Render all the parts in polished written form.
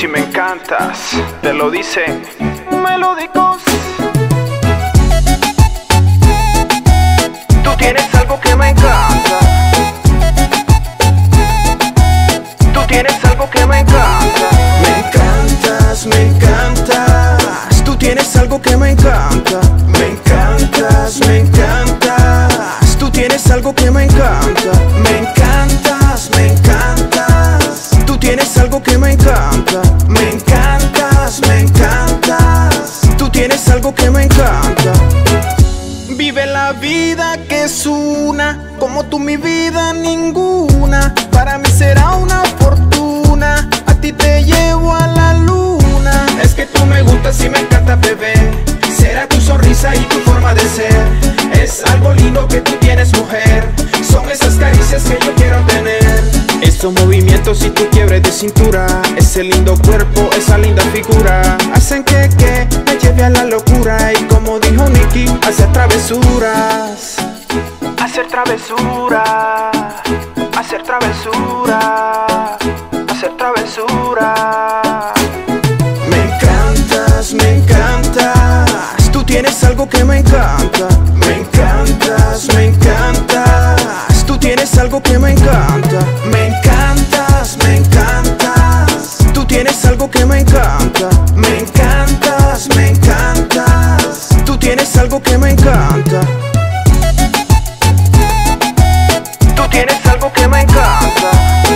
Si me encantas, te lo dicen melódicos. Tú tienes algo que me encanta. Tú tienes algo que me encanta. Me encantas, me encantas. Tú tienes algo que me encanta. Me encantas, me encantas. Tú tienes algo que me encanta. Me encantas, me encantas. Tú tienes algo que me encanta. Me encantas, me encantas. Tú tienes algo que me encanta. Vive la vida que es una, como tú mi vida ninguna. Para mí será una fortuna, a ti te llevo a la luna. Es que tú me gustas y me encanta, bebé. Será tu sonrisa y tu forma de ser. Es algo lindo que tú tienes, mujer. Son esas caricias que yo quiero tener. Esos movimientos y tu quiebre de cintura, ese lindo cuerpo, esa linda figura, hacen que me lleve a la locura. Y como dijo Nicky, hacer travesuras. Hacer travesura, hacer travesura, hacer travesura. Me encantas, me encantas. Tú tienes algo que me encanta. Me encantas, me encantas. Tú tienes algo que me encanta. Me encantas, me encantas. Tú tienes algo que me encanta. Me encantas, me encantas. Tú tienes algo que me encanta. Tú tienes algo que me encanta.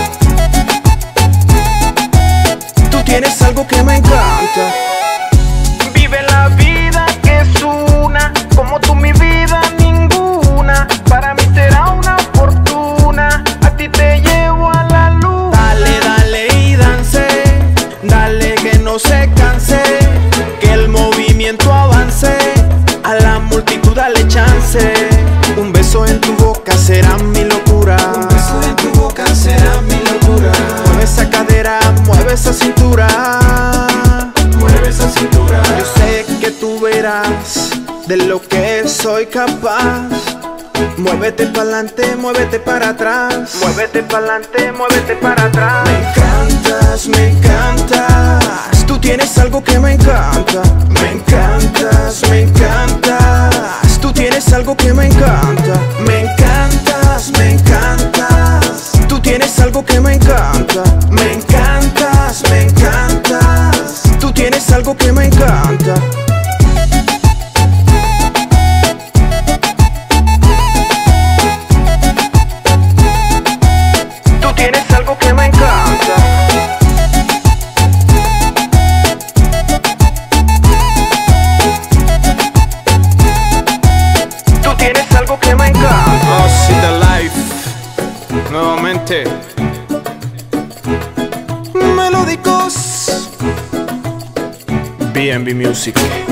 Tú tienes algo que me encanta. Vive la vida que es una, como tú mi vida ninguna. Para mí será una fortuna, a ti te llevo a la luna. Dale, dale y dance, dale que no se canse, que el movimiento avance, a la multitud dale chance. Un beso en tu boca será mi locura. Un beso en tu boca será mi locura. Mueve esa cadera, mueve esa cintura. Mueve esa cintura. Yo sé que tú verás de lo que soy capaz. Muévete pa'lante, muévete para atrás. Muévete pa'lante, muévete para atrás. Me encantas, me encantas. Tú tienes algo que me encanta. Me encantas, me encantas. Tú tienes algo que me encanta. Me encantas, me encantas. Tú tienes algo que me encanta. Me encantas, me encantas. Tú tienes algo que me encanta. Tú tienes algo que me encanta. Tú tienes algo que me encanta. Oh, see the life. Nuevamente. Melódicos. B&B Music.